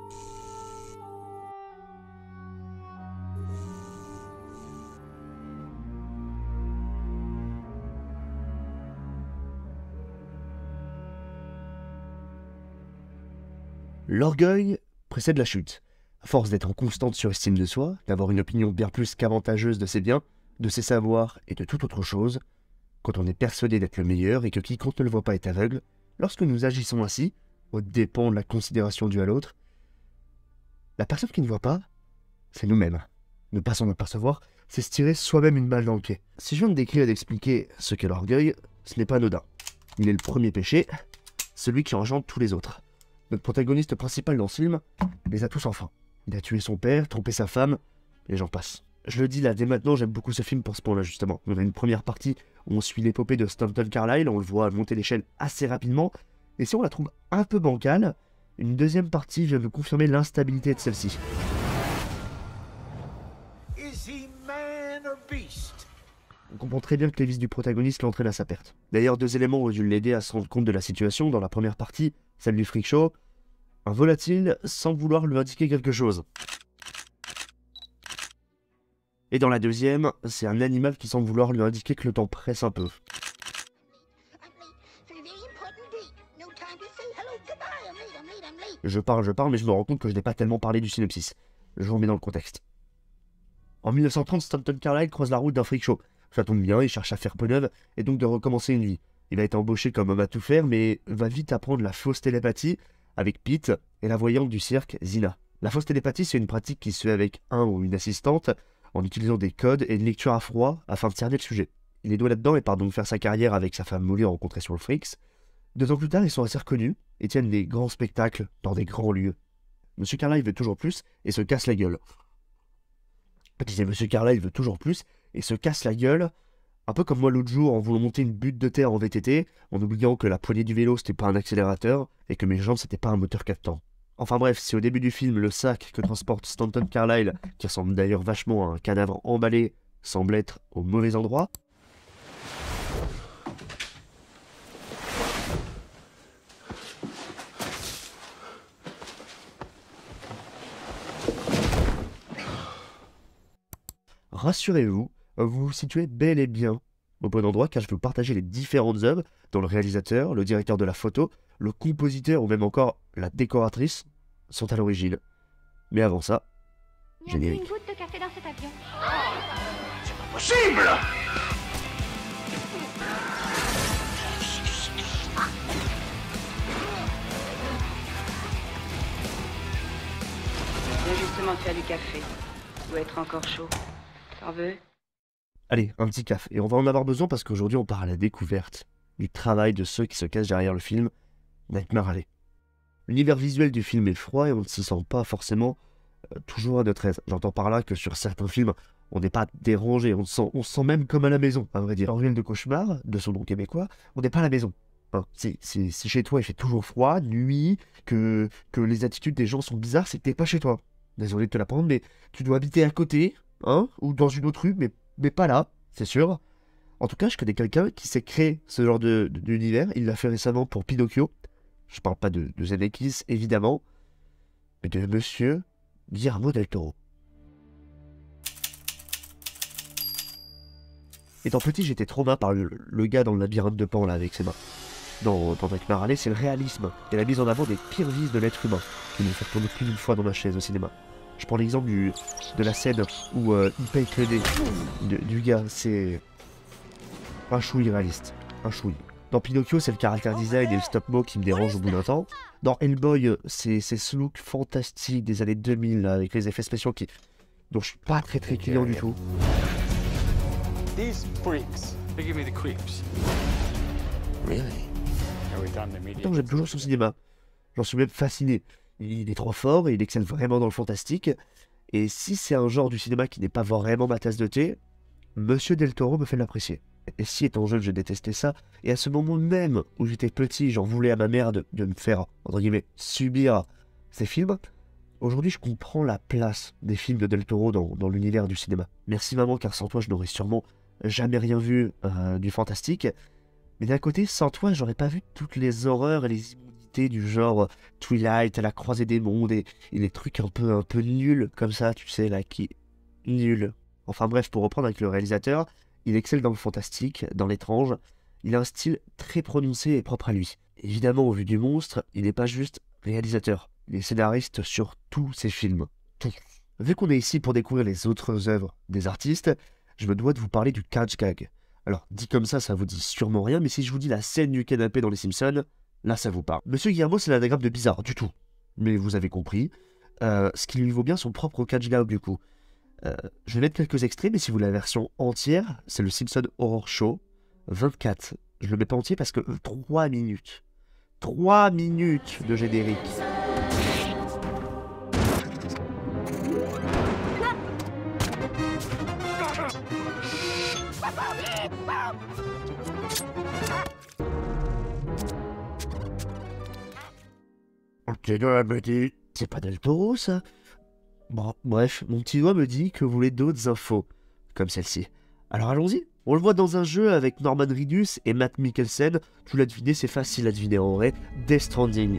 L'orgueil précède la chute. À force d'être en constante surestime de soi, d'avoir une opinion bien plus qu'avantageuse de ses biens, de ses savoirs et de toute autre chose, quand on est persuadé d'être le meilleur et que quiconque ne le voit pas est aveugle, lorsque nous agissons ainsi, aux dépens de la considération due à l'autre, la personne qui ne voit pas, c'est nous-mêmes. Ne pas s'en apercevoir, c'est se tirer soi-même une balle dans le pied. Si je viens de décrire et d'expliquer ce qu'est l'orgueil, ce n'est pas anodin. Il est le premier péché, celui qui engendre tous les autres. Notre protagoniste principal dans ce film les a tous enfin. Il a tué son père, trompé sa femme, et j'en passe. Je le dis là, dès maintenant, j'aime beaucoup ce film pour ce point-là, justement. On a une première partie où on suit l'épopée de Stanton Carlyle, on le voit monter l'échelle assez rapidement, et si on la trouve un peu bancale, une deuxième partie vient nous confirmer l'instabilité de celle-ci. On comprend très bien que les vices du protagoniste l'entraînent à sa perte. D'ailleurs, deux éléments ont dû l'aider à se rendre compte de la situation. Dans la première partie, celle du freak show, un volatile sans vouloir lui indiquer quelque chose. Et dans la deuxième, c'est un animal qui semble vouloir lui indiquer que le temps presse un peu. Je parle, mais je me rends compte que je n'ai pas tellement parlé du synopsis. Je vous remets dans le contexte. En 1930, Stanton Carlyle croise la route d'un freak show. Ça tombe bien, il cherche à faire peau neuve et donc de recommencer une vie. Il a été embauché comme homme à tout faire, mais va vite apprendre la fausse télépathie avec Pete et la voyante du cirque, Zina. La fausse télépathie, c'est une pratique qui se fait avec un ou une assistante en utilisant des codes et une lecture à froid afin de cerner le sujet. Il est doué là-dedans et part donc faire sa carrière avec sa femme Molly rencontrée sur le Freaks. 2 ans plus tard, ils sont assez reconnus et tiennent des grands spectacles dans des grands lieux. Monsieur Carlyle veut toujours plus et se casse la gueule. Je disais, Monsieur Carlyle veut toujours plus et se casse la gueule, un peu comme moi l'autre jour en voulant monter une butte de terre en VTT, en oubliant que la poignée du vélo c'était pas un accélérateur et que mes jambes c'était pas un moteur captant. Enfin bref, si au début du film le sac que transporte Stanton Carlyle, qui ressemble d'ailleurs vachement à un cadavre emballé, semble être au mauvais endroit, rassurez-vous, vous vous situez bel et bien au bon endroit car je vais vous partager les différentes œuvres dont le réalisateur, le directeur de la photo, le compositeur ou même encore la décoratrice sont à l'origine. Mais avant ça, générique. Une goutte de café dans cet avion. C'est pas possible! Je viens justement de faire du café. Ça doit être encore chaud. T'en veux? Allez, un petit café. Et on va en avoir besoin parce qu'aujourd'hui on part à la découverte du travail de ceux qui se cachent derrière le film Nightmare Alley. L'univers visuel du film est froid et on ne se sent pas forcément toujours à notre aise. J'entends par là que sur certains films, on n'est pas dérangé, on se sent même comme à la maison, à vrai dire. Orville de Cauchemar, de son nom québécois, on n'est pas à la maison. Hein, si chez toi il fait toujours froid, nuit, que les attitudes des gens sont bizarres, c'est que t'es pas chez toi. Désolé de te l'apprendre, mais tu dois habiter à côté, hein, ou dans une autre rue, mais pas là, c'est sûr. En tout cas, je connais quelqu'un qui s'est créé ce genre d'univers. Il l'a fait récemment pour Pinocchio. Je parle pas de Zemeckis, évidemment, mais de Monsieur Guillermo del Toro. Étant petit, j'étais traumatisé par le gars dans le labyrinthe de Pan, là, avec ses mains. Dans Nightmare Alley, c'est le réalisme et la mise en avant des pires vices de l'être humain qui nous fait tourner plus d'une fois dans ma chaise au cinéma. Je prends l'exemple de la scène où il paye le nez du gars. C'est un chouï réaliste. Un chouï. Dans Pinocchio, c'est le caractère design et le stop-mo qui me dérange au bout d'un temps. Dans Hellboy, c'est ce look fantastique des années 2000 là, avec les effets spéciaux dont je suis pas très client du tout. These freaks, they give me the creeps. Really? Every time they meet Pourtant, j'aime toujours son cinéma. J'en suis même fasciné. Il est trop fort et il excelle vraiment dans le fantastique. Et si c'est un genre du cinéma qui n'est pas vraiment ma tasse de thé, Monsieur Del Toro me fait l'apprécier. Et si étant jeune je détestais ça, et à ce moment même où j'étais petit, j'en voulais à ma mère de me faire, entre guillemets, subir ces films, aujourd'hui je comprends la place des films de Del Toro dans l'univers du cinéma. Merci maman, car sans toi je n'aurais sûrement jamais rien vu du fantastique. Mais d'un côté, sans toi, j'aurais pas vu toutes les horreurs et les immondités beauté du genre Twilight à la croisée des mondes et les trucs un peu nuls comme ça, tu sais, là, qui... Nuls. Enfin bref, pour reprendre avec le réalisateur, il excelle dans le fantastique, dans l'étrange. Il a un style très prononcé et propre à lui. Évidemment, au vu du monstre, il n'est pas juste réalisateur. Il est scénariste sur tous ses films. Tous. Vu qu'on est ici pour découvrir les autres œuvres des artistes, je me dois de vous parler du catch gag. Alors, dit comme ça vous dit sûrement rien, mais si je vous dis la scène du canapé dans Les Simpsons, là ça vous parle. Monsieur Guillermo, c'est l'anagramme de bizarre, du tout. Mais vous avez compris. Ce qui lui vaut bien son propre catch gag du coup. Je vais mettre quelques extraits, mais si vous voulez la version entière, c'est le Simpson Horror Show 24. Je le mets pas entier parce que 3 minutes. 3 minutes de générique. Ok, doigt me dit... C'est pas Del Toro, ça? Bon, bref, mon petit doigt me dit que vous voulez d'autres infos, comme celle-ci. Alors allons-y. On le voit dans un jeu avec Norman Reedus et Matt Mikkelsen. Tu l'as deviné, c'est facile à deviner en vrai. Death Stranding.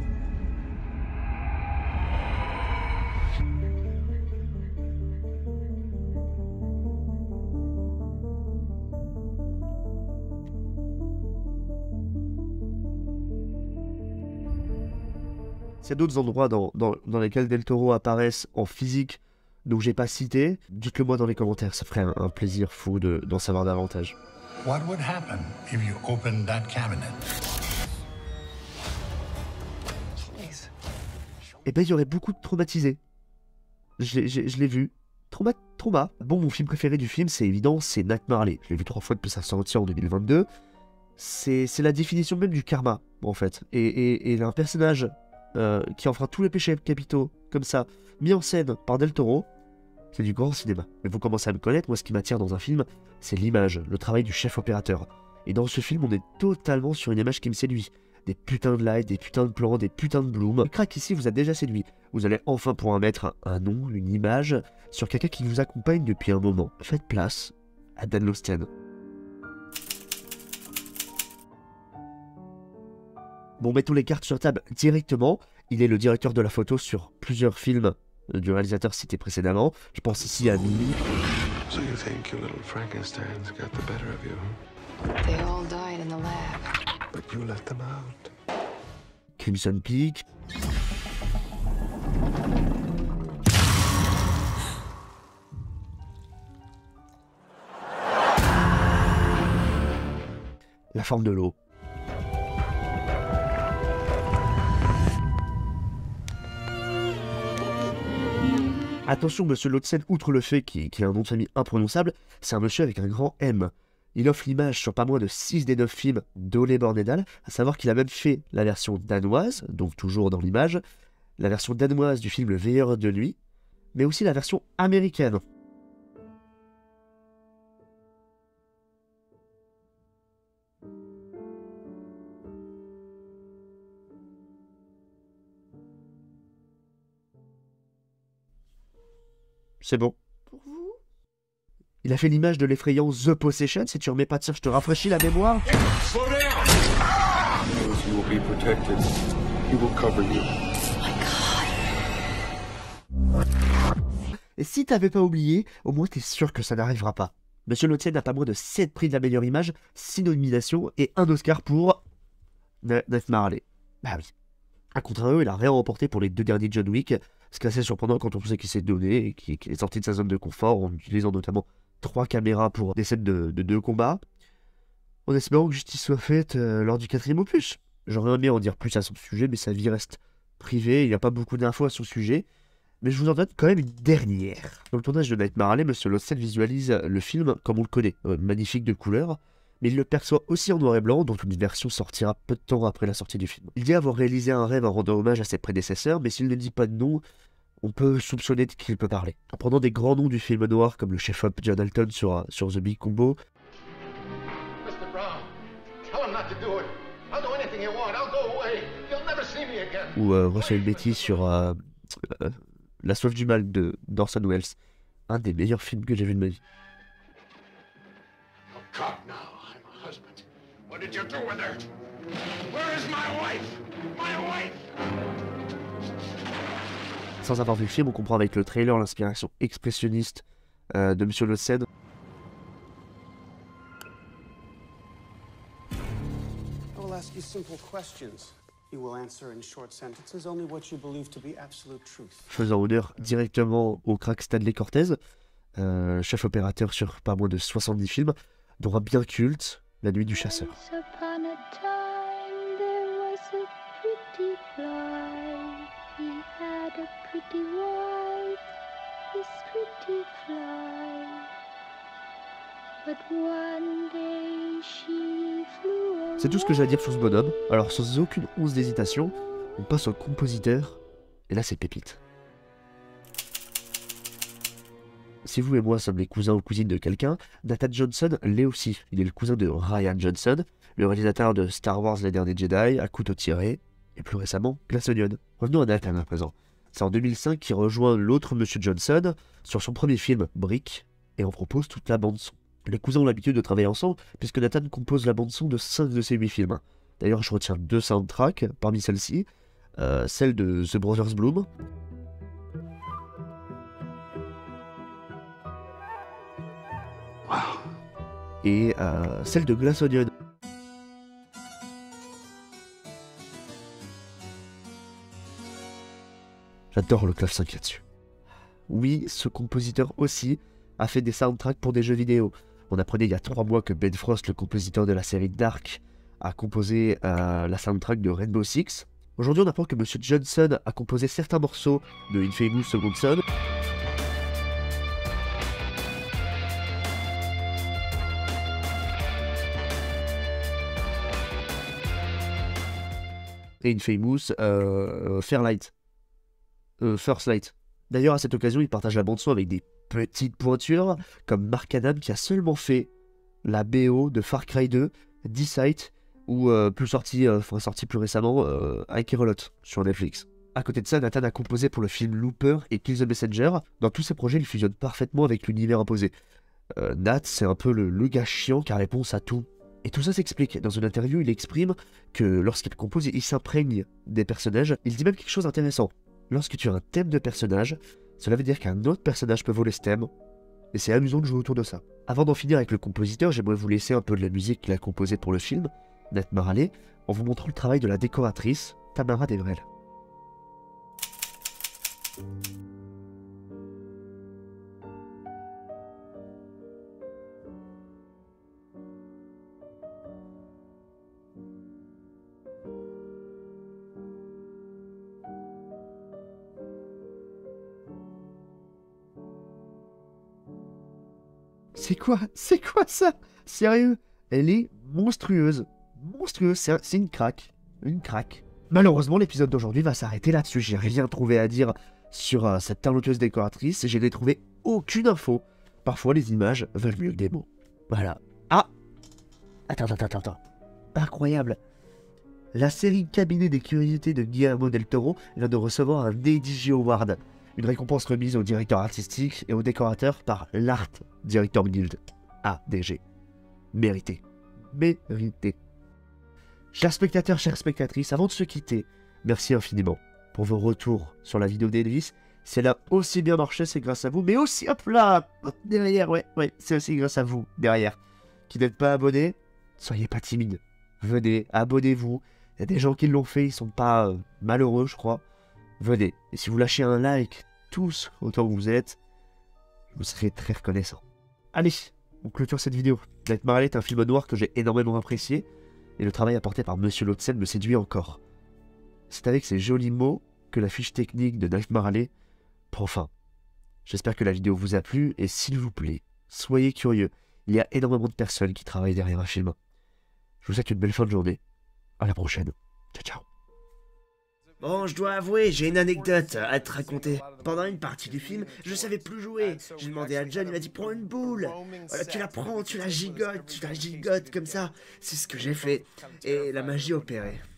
S'il y a d'autres endroits dans lesquels Del Toro apparaissent en physique, donc j'ai pas cité, dites-le moi dans les commentaires, ça ferait un plaisir fou d'en savoir davantage. What would happen if you opened that cabinet? Eh ben, il y aurait beaucoup de traumatisés. Je l'ai vu. Trauma. Bon, mon film préféré du film, c'est évident, c'est Nightmare Alley. Je l'ai vu 3 fois depuis sa sortie en 2022. C'est la définition même du karma, en fait. Et un personnage qui enfreint tous les péchés capitaux, comme ça, mis en scène par Del Toro, c'est du grand cinéma. Mais vous commencez à me connaître, moi ce qui m'attire dans un film, c'est l'image, le travail du chef opérateur. Et dans ce film, on est totalement sur une image qui me séduit. Des putains de lights, des putains de plans, des putains de blooms. Le crack ici vous a déjà séduit. Vous allez enfin pouvoir mettre un nom, une image, sur quelqu'un qui vous accompagne depuis un moment. Faites place à Dan Lausten. Bon, mettons les cartes sur table directement. Il est le directeur de la photo sur plusieurs films du réalisateur cité précédemment. Je pense ici à Mimi. So you think your little Frankenstein's got the better of you? They all died in the lab. But you let them out. Crimson Peak. La forme de l'eau. Attention, monsieur Lautzen, outre le fait qu'il a un nom de famille imprononçable, c'est un monsieur avec un grand M. Il offre l'image sur pas moins de 6 des 9 films d'Ole Bornedal, à savoir qu'il a même fait la version danoise, donc toujours dans l'image, la version danoise du film Le Veilleur de nuit, mais aussi la version américaine. C'est bon. Pour vous ? Il a fait l'image de l'effrayant The Possession. Si tu remets pas de ça, je te rafraîchis la mémoire. You will be protected. He will cover you. Et si t'avais pas oublié, au moins t'es sûr que ça n'arrivera pas. Monsieur Lautzen n'a pas moins de 7 prix de la meilleure image, 6 nominations et 1 Oscar pour Nightmare Alley. Bah oui. A contrario, il a rien remporté pour les 2 derniers John Wick, ce qui est assez surprenant quand on sait qu'il s'est donné et qu'il est sorti de sa zone de confort en utilisant notamment 3 caméras pour des scènes de 2 combats, en espérant que justice soit faite lors du 4e opus. J'aurais aimé en dire plus à son sujet, mais sa vie reste privée, il n'y a pas beaucoup d'infos à son sujet, mais je vous en donne quand même une dernière. Dans le tournage de Nightmare Alley, Monsieur Lautzen visualise le film comme on le connaît, magnifique de couleurs, mais il le perçoit aussi en noir et blanc, dont une version sortira peu de temps après la sortie du film. Il dit avoir réalisé un rêve en rendant hommage à ses prédécesseurs, mais s'il ne dit pas de nom, on peut soupçonner de qui il peut parler. En prenant des grands noms du film noir, comme le chef-op John Alton sur The Big Combo, Mr. Brown, tell him not to do it. I'll do anything you want. I'll go away. You'll never see me again. ou Russell Beatty sur La soif du mal de d'Orson Welles. Un des meilleurs films que j'ai vu de ma vie. Oh, God, now. I'm a husband. What did you do with her? Where is my wife? Sans avoir vu le film, on comprend avec le trailer l'inspiration expressionniste de Monsieur Lotsen. I will ask you simple questions. You will answer in short sentences only what you believe to be absolute truth. Faisant honneur directement au crack Stanley Cortez, chef opérateur sur pas moins de 70 films, dont un bien culte, La Nuit du Chasseur. Once upon a time, there was a pretty fly. He had a pretty wife, this pretty fly. But one day she flew away. C'est tout ce que j'ai à dire sur ce bonhomme. Alors sans aucune once d'hésitation, on passe au compositeur, et là c'est pépite. Si vous et moi sommes les cousins ou cousines de quelqu'un, Nathan Johnson l'est aussi. Il est le cousin de Ryan Johnson, le réalisateur de Star Wars Les Derniers Jedi, À couteau tiré, et plus récemment, Glass Onion. Revenons à Nathan à présent. C'est en 2005 qu'il rejoint l'autre Monsieur Johnson sur son premier film, Brick, et en propose toute la bande-son. Les cousins ont l'habitude de travailler ensemble, puisque Nathan compose la bande-son de 5 de ses 8 films. D'ailleurs, je retiens 2 soundtracks parmi celles-ci, celle de The Brothers Bloom, et celle de Glass Onion. J'adore le clavecin là-dessus. Oui, ce compositeur aussi a fait des soundtracks pour des jeux vidéo. On apprenait il y a 3 mois que Ben Frost, le compositeur de la série Dark, a composé la soundtrack de Rainbow Six. Aujourd'hui, on apprend que Monsieur Johnson a composé certains morceaux de Infamous Second Son. Et Infamous Fairlight. First Light. D'ailleurs, à cette occasion, il partage la bande-son avec des petites pointures, comme Mark Adam qui a seulement fait la BO de Far Cry 2, D-Sight, ou sorti plus récemment, I Care a Lot sur Netflix. À côté de ça, Nathan a composé pour le film Looper et Kill the Messenger. Dans tous ses projets, il fusionne parfaitement avec l'univers imposé. Nat, c'est un peu le gars chiant qui a réponse à tout. Et tout ça s'explique. Dans une interview, il exprime que lorsqu'il compose, il s'imprègne des personnages. Il dit même quelque chose d'intéressant. Lorsque tu as un thème de personnage, cela veut dire qu'un autre personnage peut voler ce thème. Et c'est amusant de jouer autour de ça. Avant d'en finir avec le compositeur, j'aimerais vous laisser un peu de la musique qu'il a composée pour le film, Nat Marale, en vous montrant le travail de la décoratrice, Tamara Devrel. C'est quoi ça? Sérieux? Elle est monstrueuse. Monstrueuse, c'est une craque. Une craque. Malheureusement, l'épisode d'aujourd'hui va s'arrêter là-dessus. J'ai rien trouvé à dire sur cette talentueuse décoratrice et je n'ai trouvé aucune info. Parfois, les images veulent mieux que des mots. Voilà. Ah! Attends. Incroyable. La série Cabinet des curiosités de Guillermo del Toro vient de recevoir un DDG Award. Une récompense remise au directeur artistique et au décorateur par l'Art Director Guild. ADG. Mérité. Mérité. Chers spectateurs, chères spectatrices, avant de se quitter, merci infiniment pour vos retours sur la vidéo d'Elvis. Si elle a aussi bien marché, c'est grâce à vous, mais aussi, hop là, derrière, ouais, c'est aussi grâce à vous, derrière. Qui n'êtes pas abonnés, soyez pas timides. Venez, abonnez-vous. Il y a des gens qui l'ont fait, ils sont pas malheureux, je crois. Venez, et si vous lâchez un like, tous autant que vous êtes, je vous serai très reconnaissant. Allez, on clôture cette vidéo. Nat Marale est un film noir que j'ai énormément apprécié, et le travail apporté par Monsieur Lotsen me séduit encore. C'est avec ces jolis mots que la fiche technique de Nat Marale prend fin. J'espère que la vidéo vous a plu, et s'il vous plaît, soyez curieux. Il y a énormément de personnes qui travaillent derrière un film. Je vous souhaite une belle fin de journée. À la prochaine. Ciao. Bon, je dois avouer, j'ai une anecdote à te raconter. Pendant une partie du film, je savais plus jouer. J'ai demandé à John, il m'a dit prends une boule. Tu la prends, tu la gigotes comme ça. C'est ce que j'ai fait. Et la magie opérait.